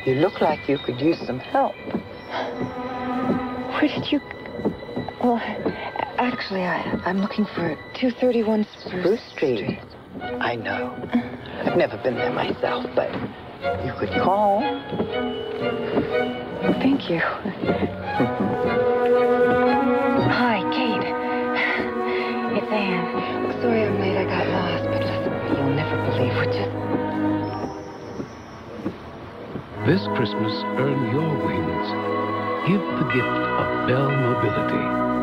You look like you could use some help. Where did you... Well, actually, I'm looking for 231 Spruce Street. I know. I've never been there myself, but you could call. Thank you. Hi, Kate. It's Anne. Sorry I'm late. I got lost, but listen, you'll never believe what just... This Christmas, earn your wings. Give the gift of Bell Mobility.